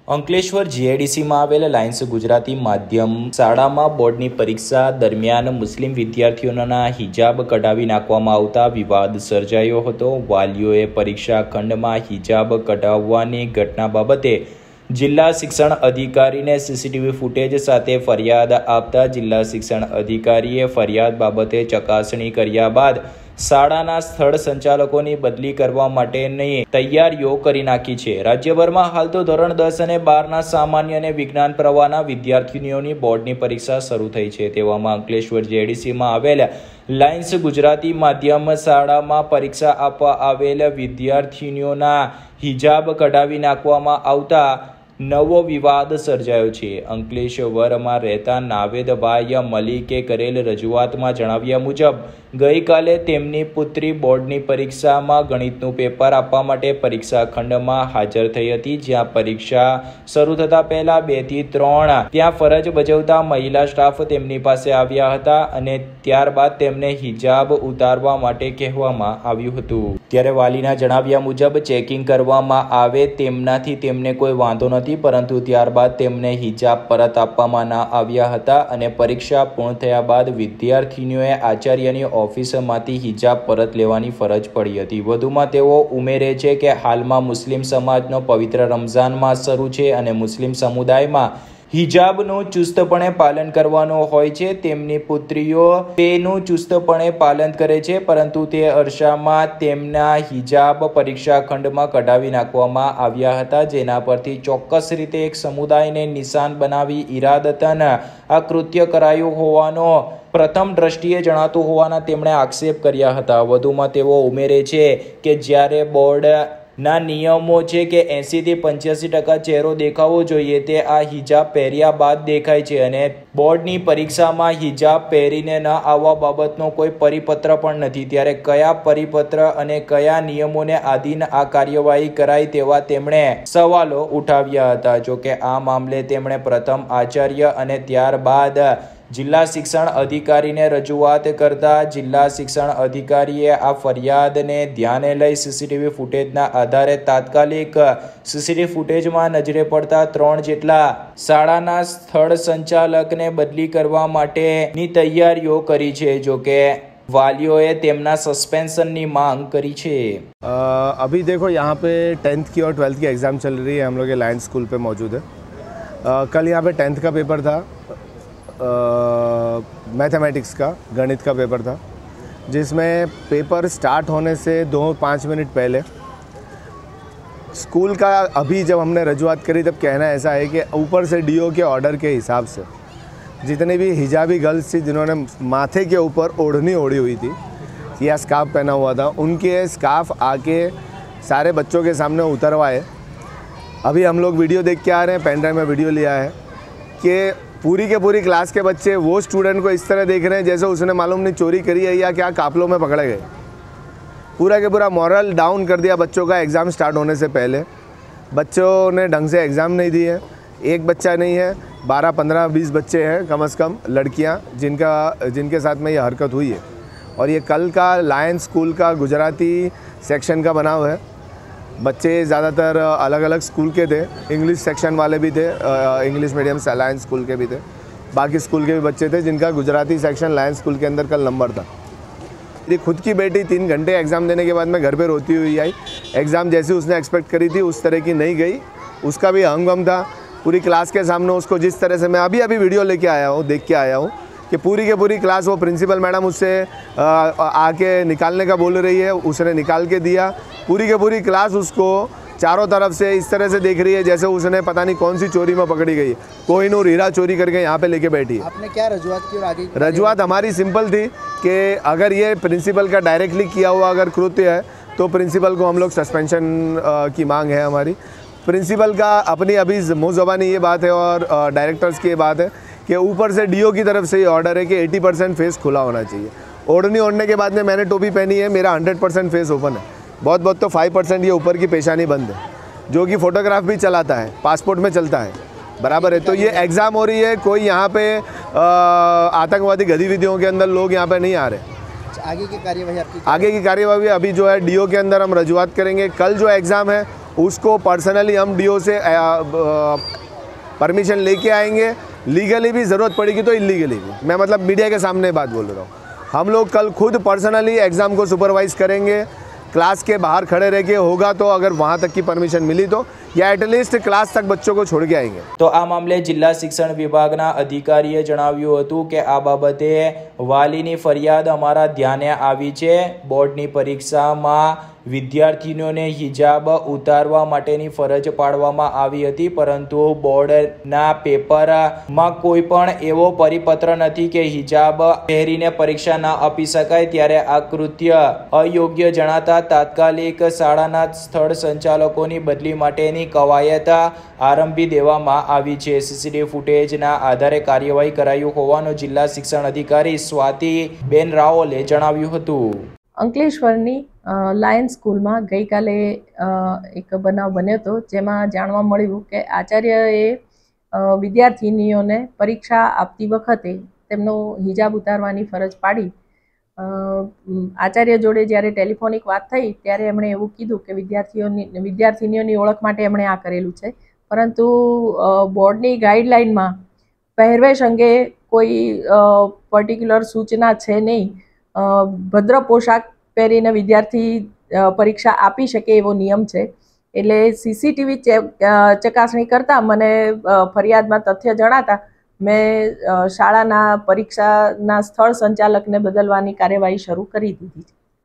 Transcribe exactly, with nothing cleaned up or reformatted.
અંકલેશ્વર જીઆઈડીસીમાં આવેલ લાયન્સ ગુજરાતી માધ્યમ શાળામાં બોર્ડની પરીક્ષા દરમિયાન મુસ્લિમ વિદ્યાર્થીઓના હિજાબ કઢાવી નાખવામાં આવતા વિવાદ સર્જાયો હતો। વાલીઓએ પરીક્ષા ખંડમાં હિજાબ કઢાવવાની ઘટના બાબતે જિલ્લા શિક્ષણ અધિકારીને સીસીટીવી ફૂટેજ સાથે ફરિયાદ આપતા જિલ્લા શિક્ષણ અધિકારીએ ફરિયાદ બાબતે ચકાસણી કર્યા બાદ શાળાના સ્થળ સંચાલકોની બદલી કરવા માટેની તૈયારીઓ કરી નાખી છે। રાજ્યભરમાં હાલ તો ધોરણ દસ અને બારના સામાન્ય અને વિજ્ઞાન પ્રવાહના વિદ્યાર્થીઓની બોર્ડની પરીક્ષા શરૂ થઈ છે। તેવામાં અંકલેશ્વર જીઆઈડીસીમાં આવેલ લાયન્સ ગુજરાતી માધ્યમ શાળામાં પરીક્ષા આપવા આવેલ વિદ્યાર્થીઓના હિજાબ કઢાવી નાખવામાં આવતા નવો વિવાદ સર્જાયો છે। અંકલેશ્વરમાં રહેતા નાવેદભાઈ મલિકે કરેલ રજૂઆતમાં જણાવ્યા મુજબ ગઈકાલે તેમની પુત્રી બોર્ડની પરીક્ષામાં ગણિતનું પેપર આપવા માટે પરીક્ષા ખંડમાં હાજર થઈ હતી, જ્યાં પરીક્ષા શરૂ થતા પહેલા બે થી ત્રણ ત્યાં ફરજ બજાવતા મહિલા સ્ટાફ તેમની પાસે આવ્યા હતા અને ત્યારબાદ તેમને હિજાબ ઉતારવા માટે કહેવામાં આવ્યું હતું। ત્યારે વાલીના જણાવ્યા મુજબ ચેકિંગ કરવામાં આવે તેમનાથી તેમને કોઈ વાંધો નથી, પરંતુ ત્યારબાદ તેમને હિજાબ પરત આપવામાં ના આવ્યા હતા અને પરીક્ષા પૂર્ણ થયા બાદ વિદ્યાર્થીનીઓએ આચાર્યની ઓફિસમાંથી હિજાબ પરત લેવાની ફરજ પડી હતી। વધુમાં તેઓ ઉમેરે છે કે હાલમાં મુસ્લિમ સમાજનો પવિત્ર રમઝાન માસ શરૂ છે અને મુસ્લિમ સમુદાયમાં હિજાબનું ચુસ્તપણે પાલન કરવાનું હોય છે। તેમની પુત્રીઓ તેનું ચુસ્તપણે પાલન કરે છે, પરંતુ તે અરસામાં તેમના હિજાબ પરીક્ષા ખંડમાં કઢાવી નાખવામાં આવ્યા હતા, જેના પરથી ચોક્કસ રીતે એક સમુદાયને નિશાન બનાવી ઇરાદતન આ કૃત્ય કરાયું હોવાનો પ્રથમ દ્રષ્ટિએ જણાતું હોવાના તેમણે આક્ષેપ કર્યા હતા। વધુમાં તેઓ ઉમેરે છે કે જ્યારે બોર્ડ ના નિયમો છે કે એંસી થી પંચ્યાસી ટકા ચહેરો દેખાવો જોઈએ, તે આ હિજાબ પહેર્યા બાદ દેખાય છે અને બોર્ડની પરીક્ષામાં હિજાબ પહેરીને ન આવવા બાબતનો કોઈ પરિપત્ર પણ નથી। ત્યારે કયા પરિપત્ર અને કયા નિયમોને આધીન આ કાર્યવાહી કરાઈ તેવા તેમણે સવાલો ઉઠાવ્યા હતા। જોકે આ મામલે તેમણે પ્રથમ આચાર્ય અને ત્યારબાદ જિલ્લા શિક્ષણ અધિકારીને રજૂઆત કરતા જિલ્લા શિક્ષણ અધિકારીએ આ ફરિયાદને ધ્યાને લઈ સીસીટીવી ફૂટેજના આધારે તાત્કાલિક સીસીટીવી ફૂટેજમાં નજરે પડતા ત્રણ જેટલા શાળાના સ્થળ સંચાલકને બદલી કરવા માટેની તૈયારીઓ કરી છે। જોકે वालियों તેમના સસ્પેન્શનની માંગ કરી છે। अभी देखो यहाँ पे टेंथ की और ट्वेल्थ की एग्ज़ाम चल रही है, हम लोग लायंस स्कूल पे मौजूद है। आ, कल यहाँ पे टेंथ का पेपर था, मैथमेटिक्स का गणित का पेपर था, जिसमें पेपर स्टार्ट होने से दो पाँच मिनट पहले स्कूल का अभी जब हमने रजूआत करी तब कहना ऐसा है कि ऊपर से डीओ के ऑर्डर के हिसाब से जितने भी हिजाबी गर्ल्स थी जिन्होंने माथे के ऊपर ओढ़नी ओढ़ी हुई थी या स्कार्फ पहना हुआ था, उनके स्कार्फ आके सारे बच्चों के सामने उतरवाए। अभी हम लोग वीडियो देख के आ रहे हैं, पेन ड्राइव में वीडियो लिया है कि पूरी के पूरी क्लास के बच्चे वो स्टूडेंट को इस तरह देख रहे हैं जैसे उसने मालूम नहीं चोरी करी है या क्या काफिलों में पकड़े गए। पूरा के पूरा मॉरल डाउन कर दिया बच्चों का एग्ज़ाम स्टार्ट होने से पहले। बच्चों ने ढंग से एग्ज़ाम नहीं दिए, एक बच्चा नहीं है, बारह पंद्रह बीस बच्चे हैं कम से कम लड़कियां जिनका जिनके साथ में ये हरकत हुई है। और ये कल का लायंस स्कूल का गुजराती सेक्शन का बनाव है। बच्चे ज़्यादातर अलग अलग स्कूल के थे, इंग्लिश सेक्शन वाले भी थे, इंग्लिश मीडियम से लायंस स्कूल के भी थे, बाकी स्कूल के भी बच्चे थे जिनका गुजराती सेक्शन लायंस स्कूल के अंदर कल नंबर था। मेरी खुद की बेटी तीन घंटे एग्ज़ाम देने के बाद में घर पे रोती हुई आई। एग्ज़ाम जैसी उसने एक्सपेक्ट करी थी उस तरह की नहीं गई, उसका भी हंगम था। पूरी क्लास के सामने उसको जिस तरह से मैं अभी अभी वीडियो लेके आया हूँ, देख के आया हूँ कि पूरी के पूरी क्लास वो प्रिंसिपल मैडम उससे आके निकालने का बोल रही है, उसने निकाल के दिया। पूरी के पूरी क्लास उसको चारों तरफ से इस तरह से देख रही है जैसे उसने पता नहीं कौन सी चोरी में पकड़ी गई है, कोहिनूर हीरा चोरी करके यहाँ पे लेके बैठी है। आपने क्या रजूआत की और आगे की? रजूआत हमारी सिंपल थी कि अगर ये प्रिंसिपल का डायरेक्टली किया हुआ अगर कृत्य है तो प्रिंसिपल को हम लोग सस्पेंशन की मांग है हमारी। प्रिंसिपल का अपनी अभी मुँह ज़बानी ये बात है और डायरेक्टर्स की ये बात है कि ऊपर से डीओ की तरफ से ये ऑर्डर है कि अस्सी परसेंट फेस खुला होना चाहिए। ओढ़नी ओढ़ने के बाद में मैंने टोपी पहनी है, मेरा सौ परसेंट फेस ओपन है, बहुत बहुत तो पाँच परसेंट ये ऊपर की पेशानी बंद है, जो कि फ़ोटोग्राफ भी चलाता है, पासपोर्ट में चलता है, बराबर है। तो ये एग्ज़ाम हो रही है, कोई यहाँ पे आतंकवादी गतिविधियों के अंदर लोग यहाँ पे नहीं आ रहे। आगे की कार्यवाही आपकी आगे की कार्यवाही अभी जो है डीओ के अंदर हम रजूआत करेंगे। कल जो एग्ज़ाम है उसको पर्सनली हम डीओ से परमिशन लेके आएंगे, लीगली भी ज़रूरत पड़ेगी तो इलीगली भी। मैं मतलब मीडिया के सामने बात बोल रहा हूँ। हम लोग कल खुद पर्सनली एग्ज़ाम को सुपरवाइज़ करेंगे, क्लास के बाहर खड़े रह के होगा तो अगर वहाँ तक की परमिशन मिली तो, या एटलीस्ट क्लास तक बच्चों को छोड़ के आएंगे। तो आ मामले जिल्ला शिक्षण विभागना अधिकारीए जणाव्યું હતું કે આ બાબતે વાલીની ફરિયાદ અમારા ધ્યાને આવી છે। બોર્ડની પરીક્ષામાં વિદ્યાર્થીઓને હિજાબ ઉતારવા માટેની ફરજ પાડવામાં આવી હતી, પરંતુ બોર્ડના પેપરમાં કોઈ પણ એવો પરિપત્ર નથી કે હિજાબ પહેરીને પરીક્ષા ન આપી શકાય। ત્યારે આ કૃત્ય અયોગ્ય જણાતા તાત્કાલિક શાળાના સ્થળ સંચાલકોની બદલી માટેની કવાયત આરંભી દેવામાં આવી છે। સીસીટીવી ફૂટેજના આધારે કાર્યવાહી કરાયું હોવાનું જિલ્લા શિક્ષણ અધિકારી સ્વાતિબેન રાઓલે જણાવ્યું હતું। અંકલેશ્વરની લાયન્સ સ્કૂલમાં ગઈકાલે એક બનાવ બન્યો હતો, જેમાં જાણવા મળ્યું કે આચાર્યએ વિદ્યાર્થીનીઓને પરીક્ષા આપતી વખતે તેમનો હિજાબ ઉતારવાની ફરજ પાડી। આચાર્ય જોડે જ્યારે ટેલિફોનિક વાત થઈ ત્યારે એમણે એવું કીધું કે વિદ્યાર્થીઓની વિદ્યાર્થીનીઓની ઓળખ માટે એમણે આ કરેલું છે, પરંતુ બોર્ડની ગાઈડલાઇનમાં પહેરવેશ અંગે કોઈ પર્ટિક્યુલર સૂચના છે નહીં। ભદ્ર પોશાક પહેરીને વિદ્યાર્થી પરીક્ષા આપી શકે એવો નિયમ છે। એટલે સીસીટીવી ચકાસણી કરતાં મને ફરિયાદમાં તથ્ય જણાતા મેં શાળાના પરીક્ષાના સ્થળ સંચાલકને બદલવાની કાર્યવાહી શરૂ કરી દીધી છે।